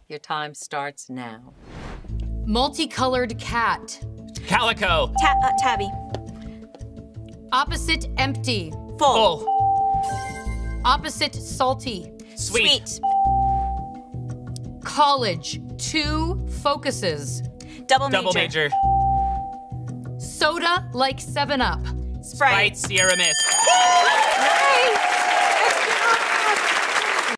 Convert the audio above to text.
Your time starts now. Multicolored cat. Calico. Tabby. Opposite empty. Full. Opposite salty. Sweet. College. 2 focuses. Double Double major. Soda like 7-Up. Sprite. Sierra Mist. Nice.